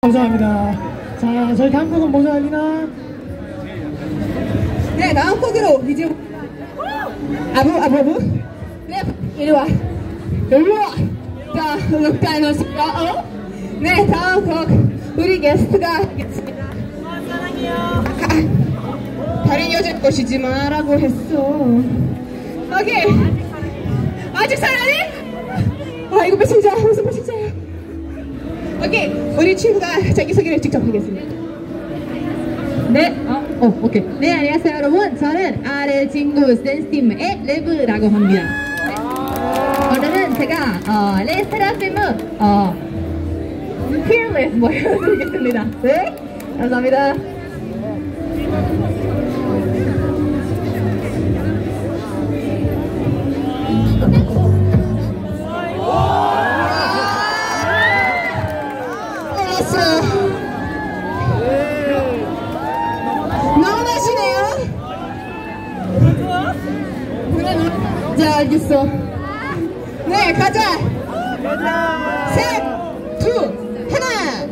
감사합니다. 자, 저희 다음 곡은 뭐죠, 알리나? 네, 다음 곡으로 이제 아부 네, 이리 와. 자, 음악단을 네, 다음 곡 우리 게스트가 하겠습니다. 사랑해요. 다른 여자 것이지 마라고 했어. 오케이. 아직 살아니? 아, 이거 배신자. 무슨 배신자야? 오케이. 우리 친구가 자기소개를 직접 하겠습니다. 네, 오케이. 네, 안녕하세요, 여러분. 저는 친구 댄스팀의 레브라고 합니다. 오늘은 제가 레세라핌 Fearless 보여드리겠습니다. 네, 감사합니다. 자, 알겠어. 네, 가자. 셋, 둘, 하나.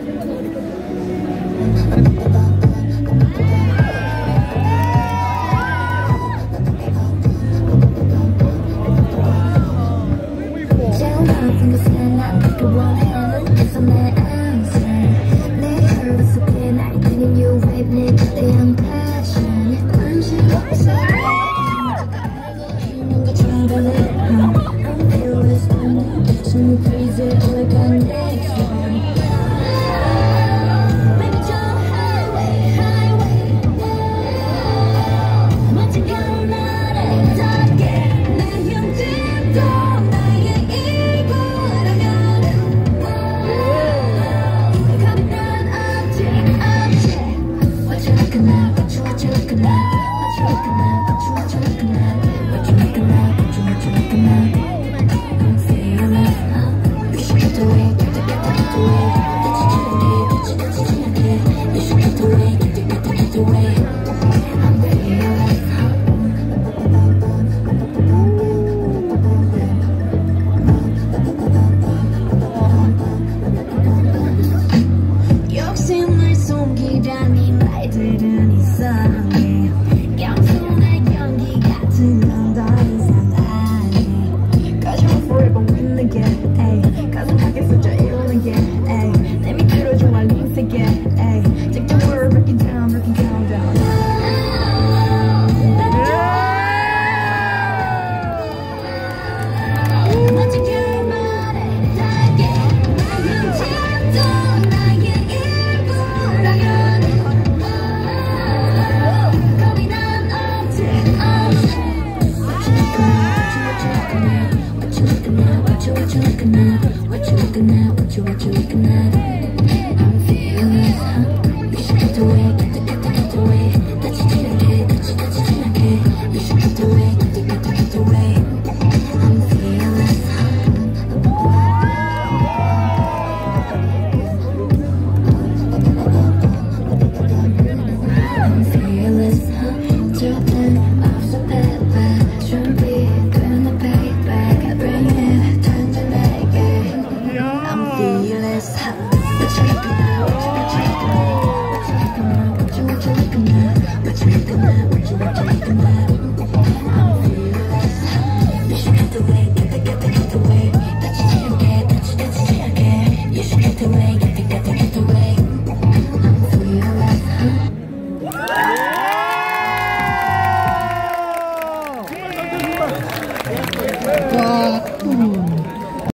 와.